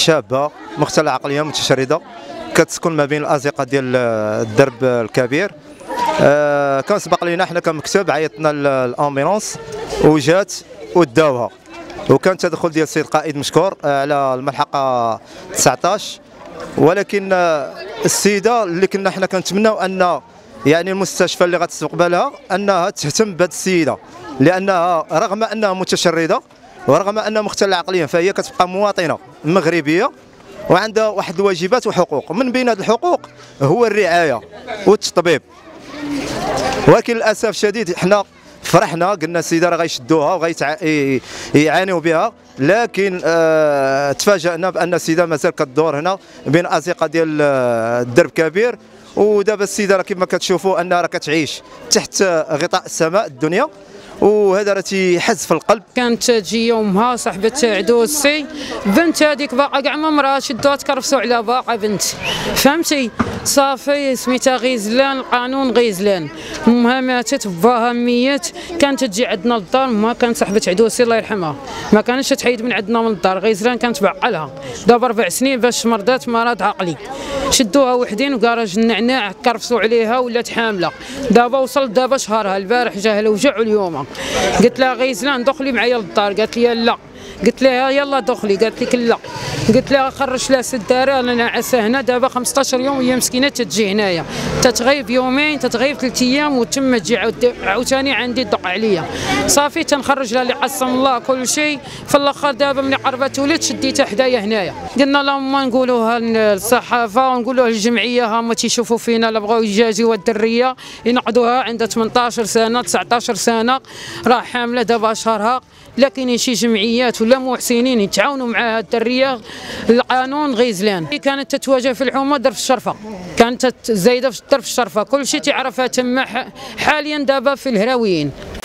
شابه مختلة عقليه متشرده كتسكن ما بين الازقه ديال الدرب الكبير. كان سبق لينا حنا كمكتب عيطنا الامبيلونس وجات وداوها، وكان تدخل ديال السيد قائد مشكور على الملحقه 19، ولكن السيده اللي كنا حنا كنتمناو ان يعني المستشفى اللي غتستقبلها انها تهتم بهذه السيده، لانها رغم انها متشرده ورغم انها مختلة عقليا فهي كتبقى مواطنه مغربيه وعندها واحد الواجبات وحقوق. من بين هذه الحقوق هو الرعايه والتطبيب، ولكن للاسف الشديد حنا فرحنا قلنا السيده راه غيشدوها وغيعانيوا بها، لكن تفاجأنا بان السيده مازال كدور هنا بين ازقه ديال الدرب كبير. ودابا السيده راه كما كتشوفوا انها راه كتعيش تحت غطاء السماء الدنيا، وهذا راه تيحز في القلب. كانت تجي يومها صاحبه عدوسي بنت هذيك باقا كاع ما مراه شدوها تكرفسوا على باقا بنت، فهمتي؟ صافي سميتها غيزلان، القانون غيزلان، امها ماتت باها ميت، كانت تجي عندنا للدار. امها كانت صاحبه عدوسي الله يرحمها، ما كانتش تحيد من عندنا من الدار. غيزلان كانت بعقلها دابا 4 سنين باش مرضات مرض عقلي، شدوها وحدين وكراج النعناع كرفسوا عليها ولات حامله. دابا وصل دابا شهرها، البارح جاها الوجع واليوم. قلت لها غيزلان دخلي معايا للدار، قالت لي لا. قلت لها يلا دخلي، قالت لك لا. قلت لها خرج لها سداره انا ناعسه هنا دابا 15 يوم وهي مسكينه تتجي هنايا، تتغيب يومين تتغيب 3 ايام وتم تجي عاوتاني عندي تدق عليا. صافي تنخرج لها اللي قسم الله كل شيء. في الاخر دابا ملي قربت ولات شديتها حدايا هنايا. قلنا اللهم نقولوها للصحافه ونقولوها للجمعيه، هما تيشوفوا فينا لا بغاو يجازيوا الدريه ينقذوها عندها 18 سنه 19 سنه راه حامله دابا شهرها. لكن شي جمعيات ولا محسنين يتعاونوا مع الدريه. القانون غيزلان كانت تتواجه في الحومه درب الشرفه، كانت زايده في درب الشرفه، كل شيء تعرفها تما. حاليا دابا في الهراويين